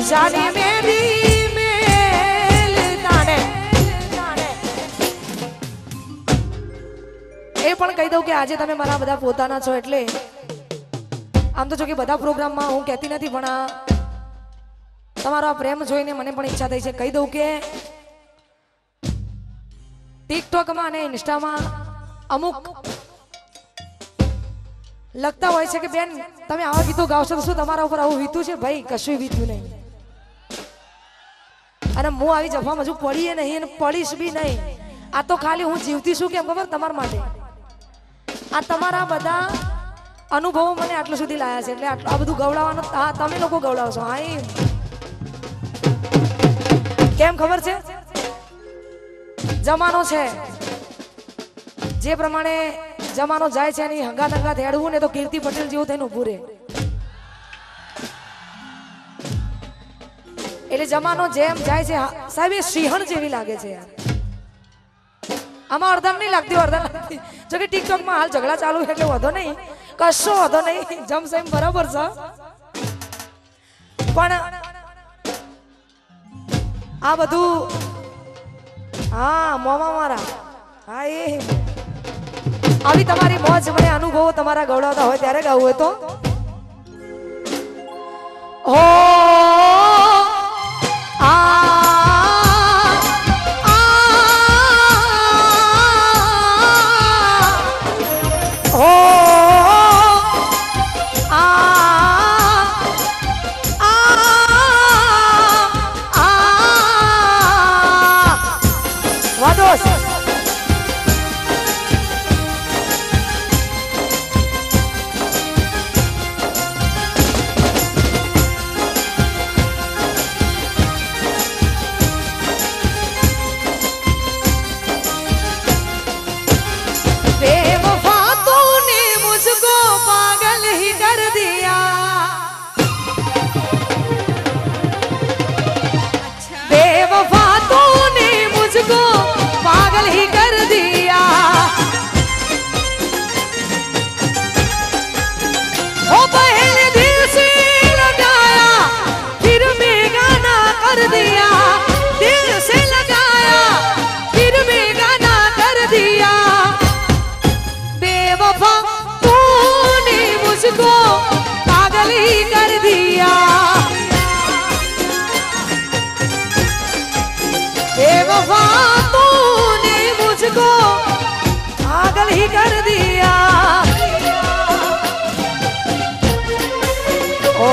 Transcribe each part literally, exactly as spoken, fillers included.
जाने मेरी मेल ताने ए पण કહી દઉં કે આજે તમે મારા બધા પોતાના છો એટલે આમ તો જો કે બધા પ્રોગ્રામમાં હું કહેતી નથી પણ તમારો આ પ્રેમ જોઈને મને પણ ઈચ્છા થઈ છે કહી દઉં કે ટિકટોકમાં અને ઇન્સ્ટામાં અમુક लगता હોય છે કે બેન તમે આવા ગીતો ગાવશો તો શું તમારા ઉપર આવું વીતું છે ભાઈ કશું વીતું નહીં અને હું આવી જફામાં હજુ પડીએ નહીં અને પડીશ બી નહીં આ તો ખાલી હું જીવતી છું કેમ ખબર તમારા માટે આ તમારા બધા અનુભવો મને આટલું સુધી લાયા છે એટલે આ બધું ગવડાવવાનું હા તમે લોકો ગવડાવશો હા એમ કેમ ખબર છે જમાનો છે જે પ્રમાણે જમાનો જાય છે એની હંગાત હંગાત હેડવું ને તો કીર્તિ પટેલ જેવું થઈને ઉભું રહે એટલે જમાનો જેમ જાય છે સાહેબ એ સિંહણ જેવી લાગે છે યાર આમાં અડધા નહીં લાગતી અડધા લાગતી જો કે ટિકટોકમાં હાલ ઝઘડા ચાલુ એટલે વધો નહીં કશો વધો નહીં જમ સેમ બરાબર છે પણ આ બધું હા મોમા મારા હા એ આવી તમારી મોજ મને અનુભવો તમારા ગૌડાવતા હોય ત્યારે ગાવું હોય તો હો આ હો વાદોસ कर दिया ओ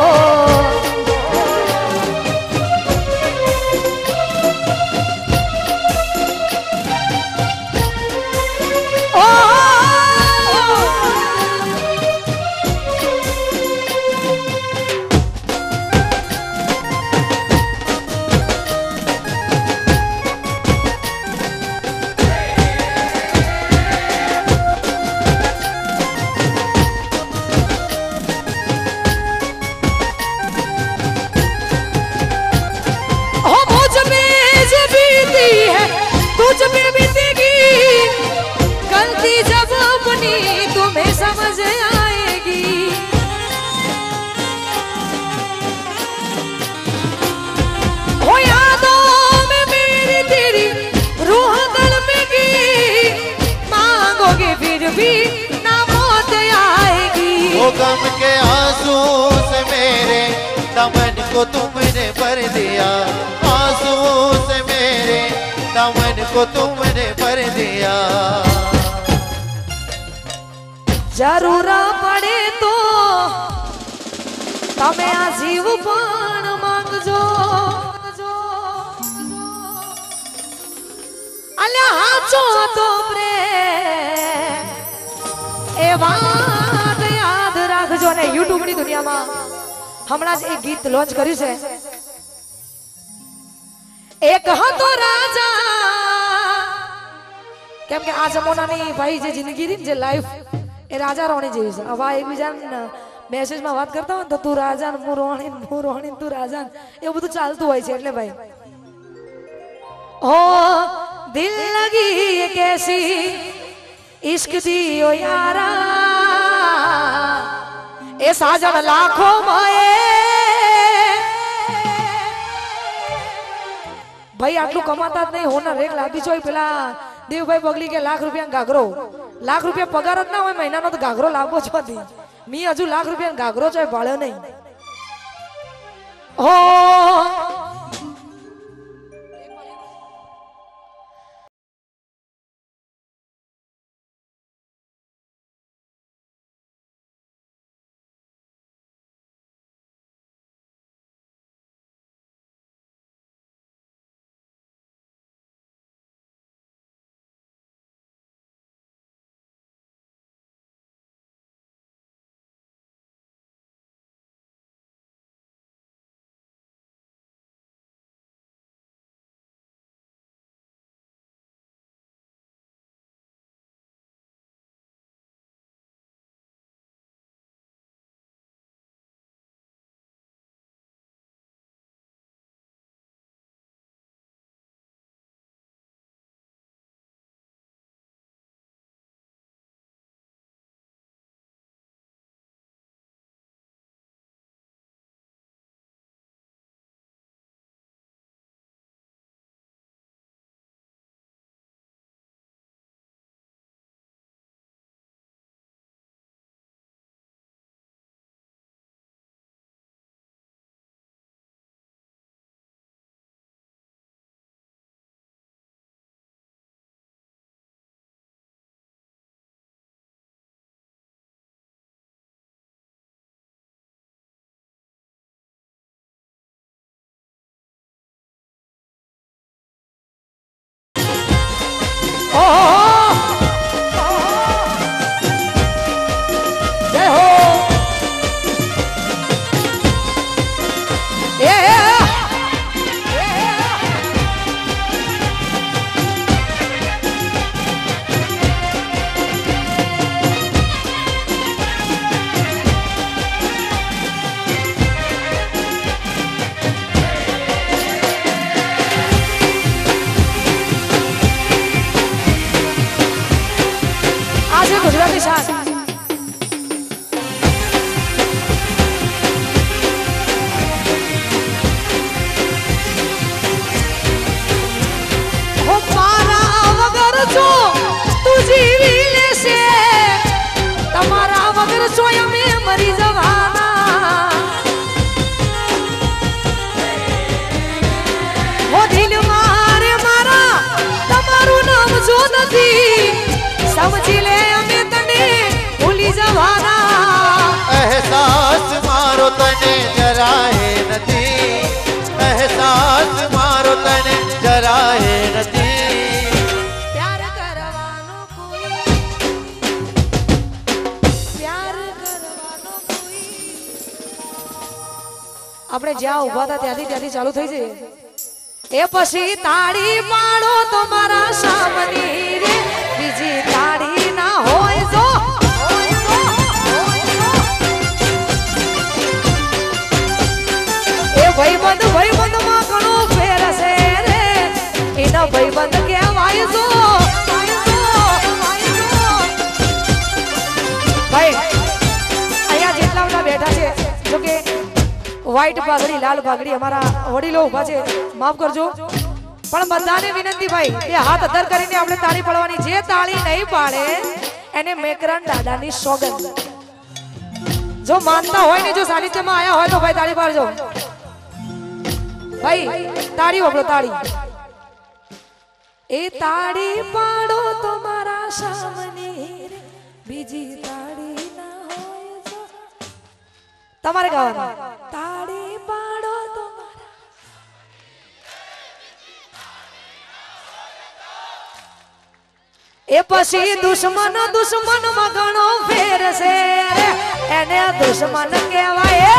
गम के आंसू से मेरे दामन को तुमने भर दिया आंसू से मेरे दामन को तुमने भर दिया जरूर पड़े तो तमे आ जीव पण मांगजो अल्या हाचो तो प्रेम ए વાત યાદ રાખજો ને YouTube ની દુનિયામાં હમણાં જ એક ગીત લોન્ચ કર્યું છે એક હતો રાજા કેમ કે આ જમાનાની ભાઈ જે જિંદગી ની જે લાઈફ એ રાજા રોણી જેવી છે હવે એકબીજા મેસેજમાં વાત કરતા હોય તો તું રાજા ને હું રોણી હું રોણી તું રાજા એવું બધું ચાલતું હોય છે એટલે ભાઈ ओ दिल लगी ये कैसी इश्क दियो यारा ए साजन लाखों माए ભાઈ આટલું કમાતા જ નહીં હોનર એક લાદી છો પેલા દેવભાઈ પગલી કે લાખ રૂપિયા ઘાઘરો લાખ રૂપિયા પગાર જ ના હોય મહિનાનો તો ઘાઘરો લાવવો જ નથી મી હજુ લાખ રૂપિયા ઘાઘરો છે ભાળ્યો નહીં હો ગુજરાતી શાન હો મારા વગર છો તું જીવી લેશે તમારા વગર છો અમે મરી જવાના હો દિલ મારે મારા તમારું નામ જો નથી સમજી લે અમે તને ભૂલી જવાના અહેસાસ મારો તને જરાય નથી અહેસાસ મારો તને જરાય નથી પ્યાર કરવાનો કોઈ પ્યાર કરવાનો કોઈ આપણે જ્યાં ઊભા હતા ત્યાંથી ત્યાંથી ચાલુ થઈ જઈએ એ પછી તાળી પાડો તમારા સામની રે બીજી તાળી ના હોય જો એ ભાઈબંધ ભાઈબંધ માં ઘણો ફેર છે રે એના ભાઈબંધ કહેવાય જો ભાઈ અહીંયા જેટલા બધા બેઠા છે જો કે વ્હાઈટ પાઘડી લાલ પાઘડી અમારા વડીલો ઉભા છે માફ કરજો પણ બધાને વિનંતી ભાઈ કે હાથ અધર કરીને આપણે તાળી પાડવાની જે તાળી નહીં પાડે એને મેકરન દાદાની સોગંદ જો માનતા હોય ને જો સાનિધ્યમાં આયા હોય તો ભાઈ તાળી પાડજો ભાઈ તાળી વાપરો તાળી એ તાળી પાડો તમારા સામને બીજી તાળી ના હોય જો તમારે ગાવાનું તાળી પાડો તમારા એ પછી દુશ્મન દુશ્મન માં ઘણો ફેર છે એને દુશ્મન કહેવાય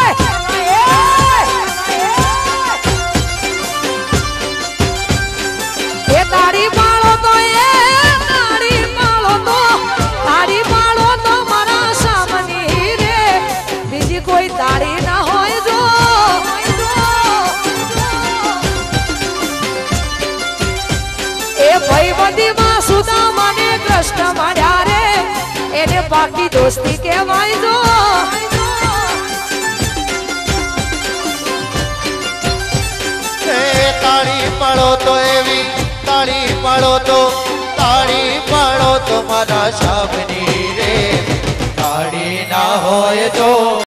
એ તાળી પાડો તો એ તાળી પાડો તો તાળી પાડો તો મારા સામની રે બીજી કોઈ તાળી ના હોય જો એ ભાઈબંધી માં સુદામા ને કૃષ્ણ માર્યા રે એને પાકી દોસ્તી કહેવાય જો તાળી પાડો તો એવી તાળી પાડો તો તાળી પાડો તો મારા શામની રે તાળી ના હોય તો